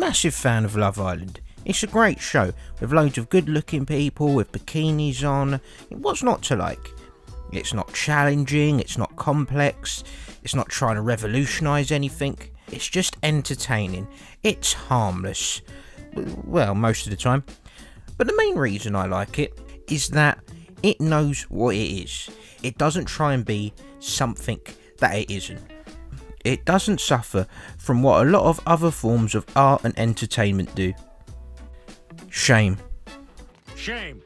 massive fan of Love Island. It's a great show, with loads of good looking people with bikinis on. What's not to like? It's not challenging, it's not complex, it's not trying to revolutionise anything. It's just entertaining. It's harmless. Well, most of the time. But the main reason I like it is that it knows what it is. It doesn't try and be something that it isn't. It doesn't suffer from what a lot of other forms of art and entertainment do. Shame. Shame.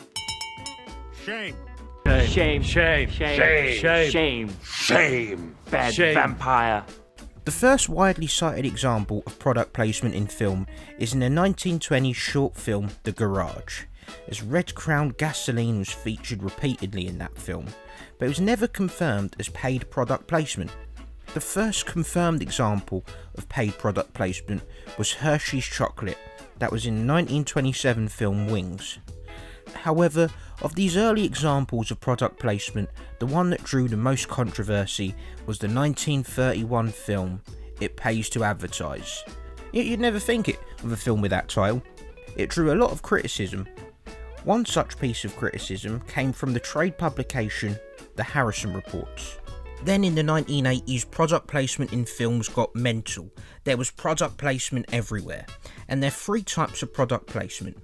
Shame. Shame. Shame. Shame. Shame. Shame. Bad vampire. The first widely cited example of product placement in film is in the 1920 short film The Garage, as Red Crown gasoline was featured repeatedly in that film, but it was never confirmed as paid product placement. The first confirmed example of paid product placement was Hershey's chocolate, that was in the 1927 film Wings. However, of these early examples of product placement, the one that drew the most controversy was the 1931 film It Pays to Advertise. You'd never think it of a film with that title. It drew a lot of criticism. One such piece of criticism came from the trade publication The Harrison Reports. Then in the 1980s, product placement in films got mental. There was product placement everywhere, and there are three types of product placement.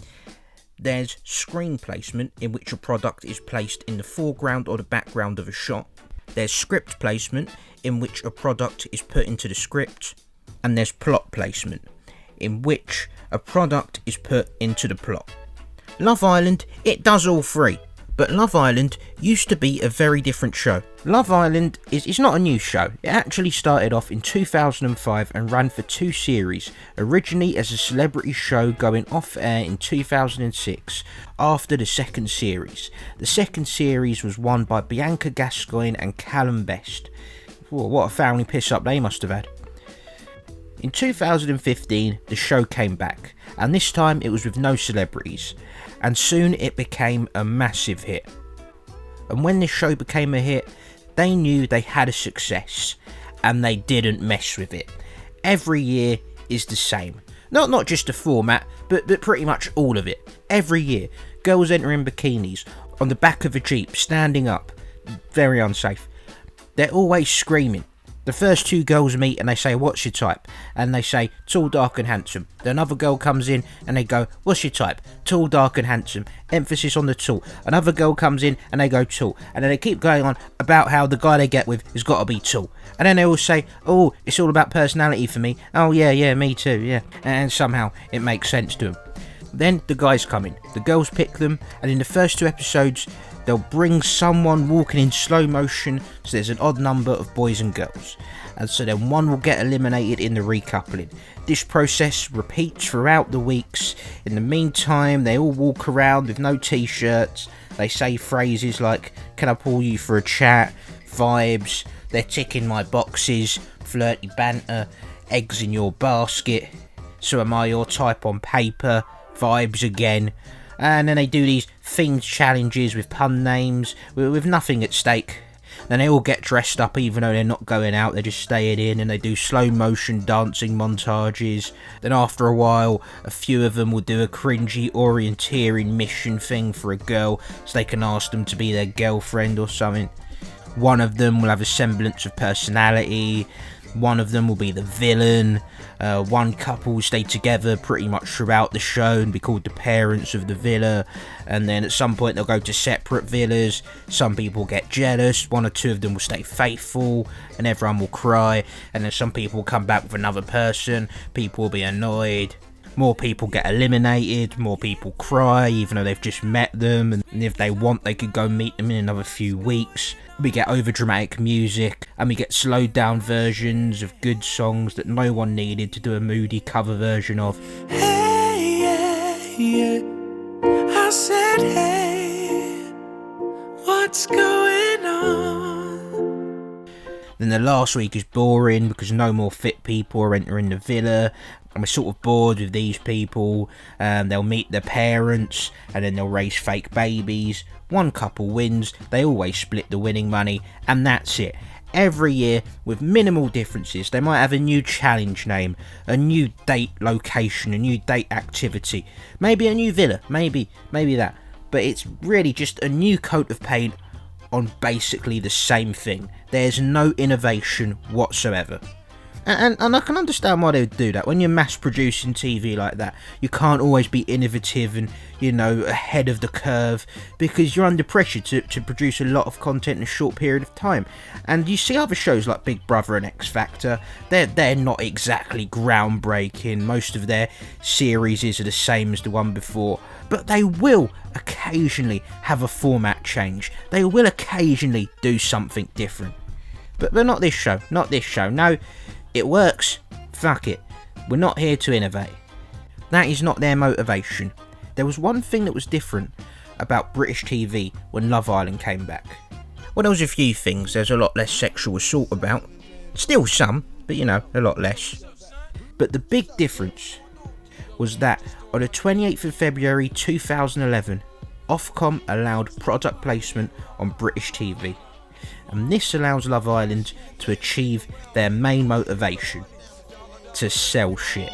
There's screen placement, in which a product is placed in the foreground or the background of a shot. There's script placement, in which a product is put into the script. And there's plot placement, in which a product is put into the plot. Love Island, it does all three. But Love Island used to be a very different show. Love Island is not a new show. It actually started off in 2005 and ran for 2 series, originally as a celebrity show going off air in 2006 after the second series. The second series was won by Bianca Gascoigne and Callum Best. Whoa, what a family piss up they must have had. In 2015, the show came back, and this time it was with no celebrities, and soon it became a massive hit. And when this show became a hit, they knew they had a success, and they didn't mess with it. Every year is the same. Not just the format, but pretty much all of it. Every year, girls enter in bikinis, on the back of a jeep, standing up. Very unsafe. They're always screaming. The first 2 girls meet and they say, "What's your type?" And they say, "Tall, dark and handsome." Then another girl comes in and they go, "What's your type?" "Tall, dark and handsome." Emphasis on the tall. Another girl comes in and they go, "Tall." And then they keep going on about how the guy they get with has got to be tall. And then they all say, "Oh, it's all about personality for me." "Oh yeah, me too, yeah." And somehow it makes sense to them. Then the guys come in. The girls pick them, and in the first 2 episodes, they'll bring someone walking in slow motion, so there's an odd number of boys and girls. And so then one will get eliminated in the recoupling. This process repeats throughout the weeks. In the meantime, they all walk around with no t-shirts. They say phrases like, "Can I pull you for a chat?" Vibes, "They're ticking my boxes," flirty banter, "Eggs in your basket," "So am I your type on paper?" Vibes again. And then they do these themed challenges with pun names, with nothing at stake. Then they all get dressed up even though they're not going out, they're just staying in, and they do slow motion dancing montages. Then after a while, a few of them will do a cringy orienteering mission thing for a girl, so they can ask them to be their girlfriend or something. One of them will have a semblance of personality. One of them will be the villain. One couple will stay together pretty much throughout the show and be called the parents of the villa. And then at some point they'll go to separate villas. Some people get jealous. 1 or 2 of them will stay faithful and everyone will cry. And then some people will come back with another person. People will be annoyed. More people get eliminated, more people cry even though they've just met them, and if they want they could go meet them in another few weeks. We get overdramatic music, and we get slowed down versions of good songs that no one needed to do a moody cover version of. Hey, yeah, I said hey, what's going on? Then the last week is boring because no more fit people are entering the villa. And we're sort of bored with these people. They'll meet their parents and then they'll raise fake babies. One couple wins, they always split the winning money, and that's it. every year with minimal differences. They might have a new challenge name, a new date location, a new date activity, maybe a new villa, maybe that. But it's really just a new coat of paint on basically the same thing. There's no innovation whatsoever. And I can understand why they would do that. When you're mass producing TV like that, you can't always be innovative and, you know, ahead of the curve, because you're under pressure to produce a lot of content in a short period of time. And you see other shows like Big Brother and X Factor, they're not exactly groundbreaking. Most of their series are the same as the one before, but they will occasionally have a format change. They will occasionally do something different. But not this show, no. It works, fuck it, we're not here to innovate. That is not their motivation. There was one thing that was different about British TV when Love Island came back. Well, there was a few things. There's a lot less sexual assault about. Still some, but you know, a lot less. But the big difference was that on the 28th of February 2011, Ofcom allowed product placement on British TV. And this allows Love Island to achieve their main motivation: to sell shit.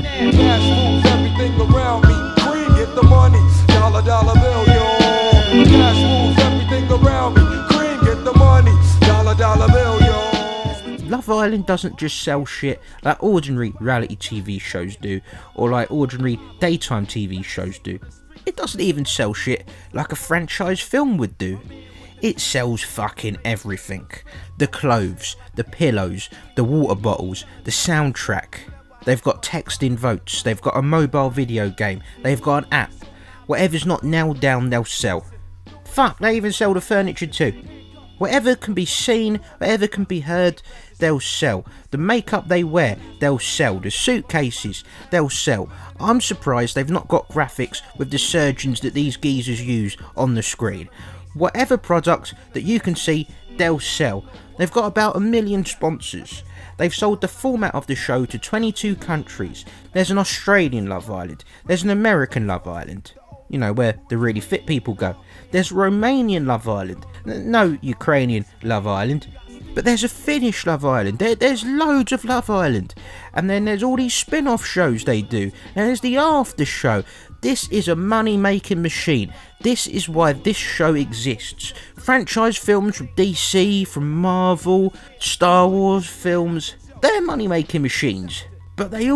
Love Island doesn't just sell shit like ordinary reality TV shows do, or like ordinary daytime TV shows do. It doesn't even sell shit like a franchise film would do. It sells fucking everything. The clothes, the pillows, the water bottles, the soundtrack. They've got text-in votes, they've got a mobile video game, they've got an app. Whatever's not nailed down, they'll sell. Fuck, they even sell the furniture too. Whatever can be seen, whatever can be heard, they'll sell. The makeup they wear, they'll sell. The suitcases, they'll sell. I'm surprised they've not got graphics with the surgeons that these geezers use on the screen. Whatever product that you can see, they'll sell. They've got about 1 million sponsors. They've sold the format of the show to 22 countries. There's an Australian Love Island. There's an American Love Island. You know, where the really fit people go. There's Romanian Love Island. No Ukrainian Love Island. But there's a Finnish Love Island. There's loads of Love Island. And then there's all these spin-off shows they do. And there's the after show. This is a money-making machine. This is why this show exists. Franchise films from DC, from Marvel, Star Wars films, they're money-making machines. But they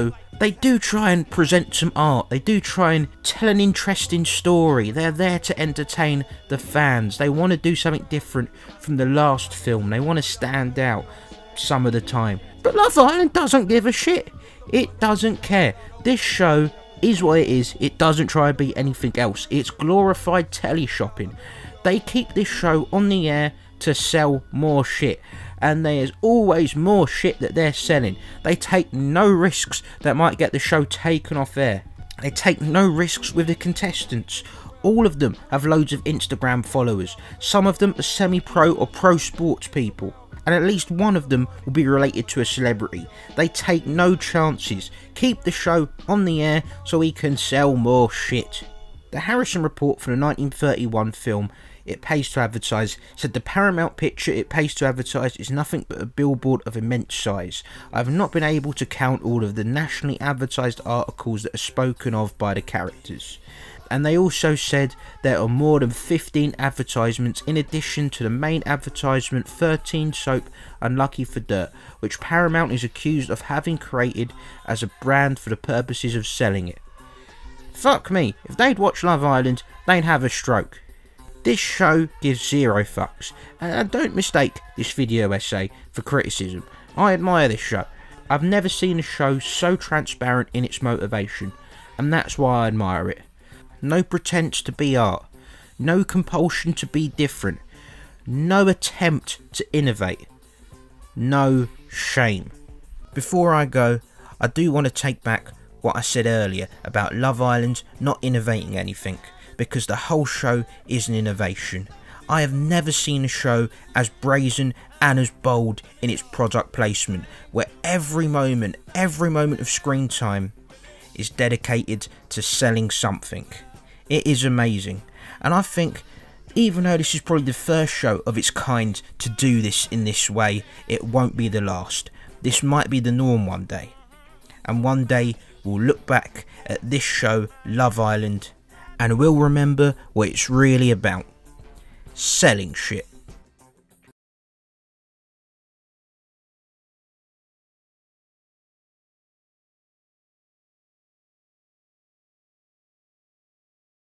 do try and present some art. They do try and tell an interesting story. They're there to entertain the fans. They want to do something different from the last film. They want to stand out some of the time. But Love Island doesn't give a shit. It doesn't care. This show is what it is. It doesn't try to be anything else. It's glorified teleshopping. They keep this show on the air to sell more shit, and there's always more shit that they're selling. They take no risks that might get the show taken off air. They take no risks with the contestants. All of them have loads of Instagram followers. Some of them are semi-pro or pro sports people, and at least one of them will be related to a celebrity. They take no chances. Keep the show on the air so we can sell more shit. The Harrison report for the 1931 film It Pays to Advertise said the Paramount picture It Pays to Advertise is nothing but a billboard of immense size. I have not been able to count all of the nationally advertised articles that are spoken of by the characters. And they also said there are more than 15 advertisements in addition to the main advertisement 13 soap Unlucky for Dirt, which Paramount is accused of having created as a brand for the purposes of selling it. Fuck me, if they'd watch Love Island, they'd have a stroke. This show gives zero fucks, and don't mistake this video essay for criticism. I admire this show. I've never seen a show so transparent in its motivation, and that's why I admire it. No pretense to be art, no compulsion to be different, no attempt to innovate, no shame. Before I go, I do want to take back what I said earlier about Love Island not innovating anything, because the whole show is an innovation. I have never seen a show as brazen and as bold in its product placement, where every moment of screen time is dedicated to selling something. It is amazing, and I think Even though this is probably the first show of its kind to do this in this way, it won't be the last. This might be the norm one day. And one day we'll look back at this show, Love Island, and we'll remember what it's really about. Selling shit.